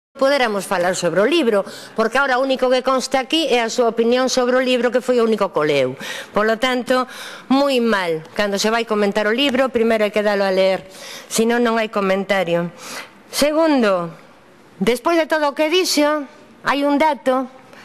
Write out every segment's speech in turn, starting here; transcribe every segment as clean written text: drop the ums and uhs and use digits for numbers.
Poderamos falar sobre o libro, porque agora o único que consta aquí é a súa opinión sobre o libro, que foi o único que leu. Polo tanto, moi mal. Cando se vai comentar o libro, primeiro hai que dalo a ler, senón non hai comentario. Segundo, despois de todo o que dixo, hai un dato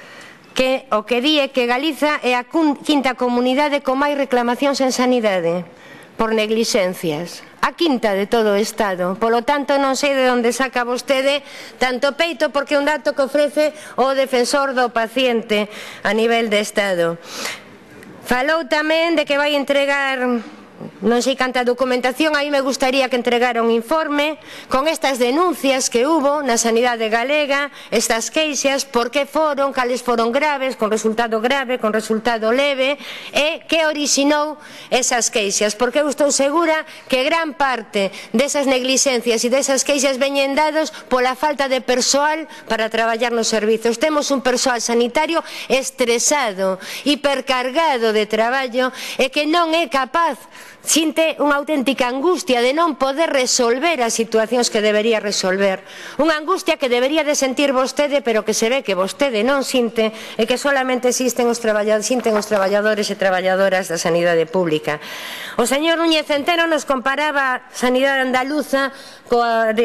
que o que di é que Galiza é a quinta comunidade con máis reclamacións en sanidade por neglixencias, a quinta de todo o Estado. Polo tanto, non sei de onde saca vostede tanto peito, porque é un dato que ofrece o defensor do paciente a nivel de Estado. Falou tamén de que vai entregar non sei canta documentación. A mí me gustaría que entregara un informe con estas denuncias que hubo na sanidade galega, estas queixas, por que foron, cales foron graves, con resultado grave, con resultado leve, e que orixinou esas queixas, porque eu estou segura que gran parte desas neglixencias e desas queixas veñen dados pola falta de persoal para traballar nos servizos. Temos un persoal sanitario estresado, hipercargado de traballo, e que non é capaz, sinte unha auténtica angustia de non poder resolver as situacións que debería resolver. Unha angustia que debería de sentir vostede, pero que se ve que vostede non sinte, e que solamente sinten os traballadores e traballadoras da sanidade pública. O señor Núñez Centeno nos comparaba a sanidade andaluza o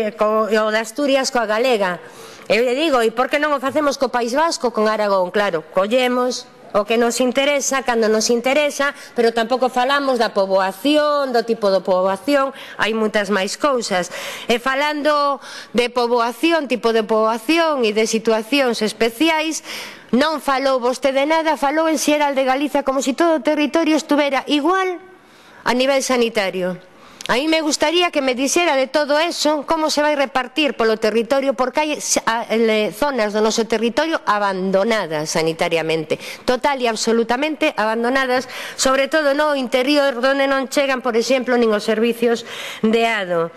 de Asturias coa galega. Eu lle digo, e por que non o facemos co País Vasco, con Aragón? Claro, collemos o que nos interesa cando nos interesa, pero tampouco falamos da poboación, do tipo de poboación, hai moitas máis cousas. E falando de poboación, tipo de poboación e de situacións especiais, non falou vostede nada, falou en xeral de Galiza como se todo o territorio estuvera igual a nivel sanitario. A mí me gustaría que me dixera de todo eso como se vai repartir polo territorio, porque hai zonas do noso territorio abandonadas sanitariamente, total e absolutamente abandonadas, sobre todo no interior, onde non chegan, por exemplo, nin os servicios de ADO.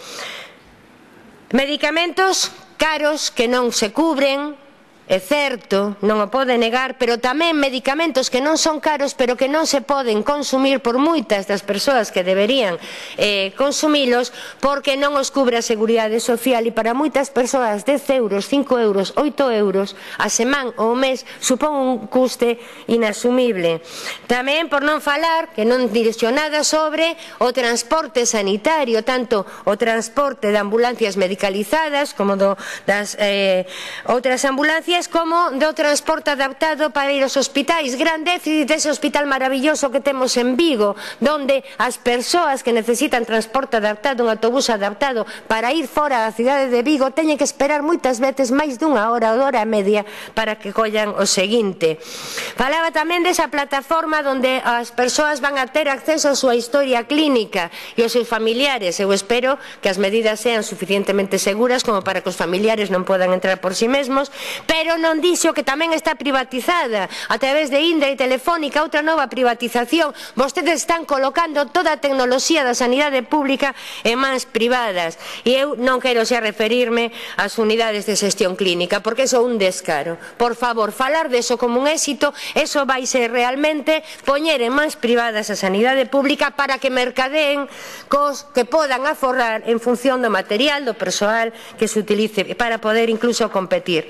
Medicamentos caros que non se cubren, é certo, non o pode negar, pero tamén medicamentos que non son caros, pero que non se poden consumir por moitas das persoas que deberían consumilos, porque non os cubre a Seguridade Social, e para moitas persoas 10 euros, 5 euros, 8 euros a semana ou mes supón un custe inasumible. Tamén, por non falar, que non dixo nada sobre o transporte sanitario, tanto o transporte de ambulancias medicalizadas como das outras ambulancias, como do transporte adaptado para ir aos hospitais. Gran déficit dese hospital maravilloso que temos en Vigo, donde as persoas que necesitan transporte adaptado, un autobús adaptado para ir fora da cidade de Vigo, teñen que esperar moitas veces máis dunha hora ou hora e media para que collan o seguinte. Falaba tamén desa plataforma onde as persoas van a ter acceso a súa historia clínica e aos seus familiares. Eu espero que as medidas sean suficientemente seguras como para que os familiares non podan entrar por si mesmos, pero non dixo que tamén está privatizada a través de Indra e Telefónica, outra nova privatización. Vostedes están colocando toda a tecnoloxía da sanidade pública en mans privadas, e eu non quero xa referirme ás unidades de xestión clínica, porque iso é un descaro. Por favor, falar deso como un éxito, eso vai ser realmente poñer en mans privadas a sanidade pública para que mercadeen cos que podan aforrar en función do material, do persoal que se utilice, para poder incluso competir.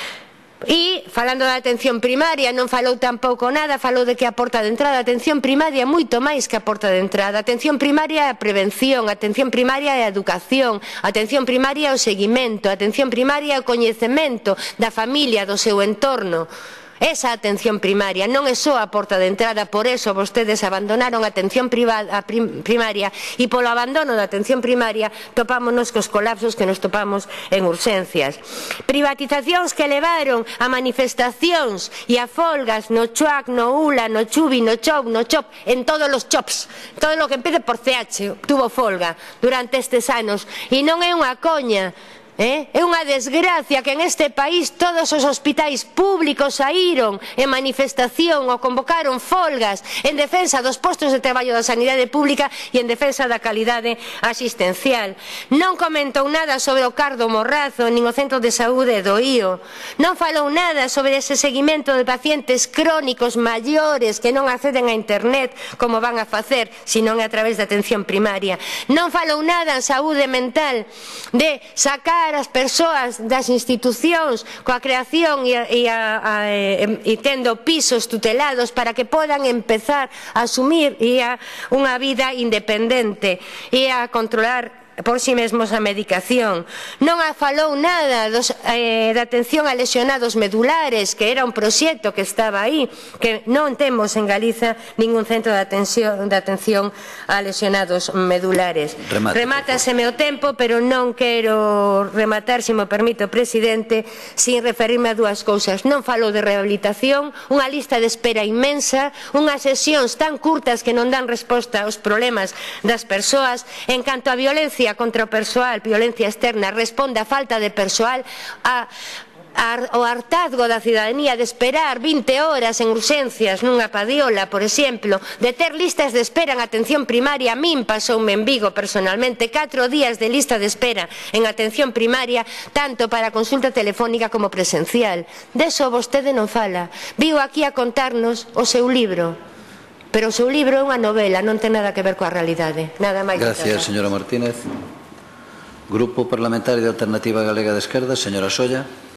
E, falando da atención primaria, non falou tampouco nada, falou de que a porta de entrada. A atención primaria é moito máis que a porta de entrada. A atención primaria é a prevención, a atención primaria é a educación, a atención primaria é o seguimento, a atención primaria é o coñecemento da familia, do seu entorno. Esa atención primaria non é só a porta de entrada. Por eso vostedes abandonaron a atención primaria, e polo abandono da atención primaria topámonos cos colapsos que nos topamos en urxencias. Privatizacións que levaron a manifestacións e a folgas no CHUAC, no ULA, no CHUBI, no CHOP, no CHOP, en todos os CHOPs. Todo o que empece por CH tuvo folga durante estes anos, e non é unha coña. É unha desgracia que en este país todos os hospitais públicos saíron en manifestación ou convocaron folgas en defensa dos postos de traballo da sanidade pública e en defensa da calidade asistencial. Non comentou nada sobre o Cardo Morrazo nin o Centro de Saúde do IO. Non falou nada sobre ese seguimento de pacientes crónicos maiores que non acceden a internet, como van a facer se non é a través da atención primaria. Non falou nada en saúde mental de sacar axudar as persoas das institucións coa creación e tendo pisos tutelados para que podan empezar a asumir unha vida independente e a controlar por si mesmos a medicación. Non falou nada da atención a lesionados medulares, que era un proxecto que estaba aí, que non temos en Galiza ningún centro de atención a lesionados medulares. Remátaseme o tempo, pero non quero rematar, se me permite o presidente, sin referirme a dúas cousas. Non falou de rehabilitación, unha lista de espera inmensa, unhas sesións tan curtas que non dan resposta aos problemas das persoas. En canto a violencia contra o persoal, violencia externa, responde a falta de persoal, o hartazgo da cidadanía de esperar 20 horas en urxencias nunha padiola, por exemplo, de ter listas de espera en atención primaria. A min pasoume en Vigo personalmente 4 días de lista de espera en atención primaria, tanto para consulta telefónica como presencial. Deso vostede non fala. Viu aquí a contarnos o seu libro, pero o seu libro é unha novela, non ten nada que ver coa realidade. Nada máis. Gracias, señora Martínez. Grupo Parlamentario de Alternativa Galega de Esquerda, señora Solla.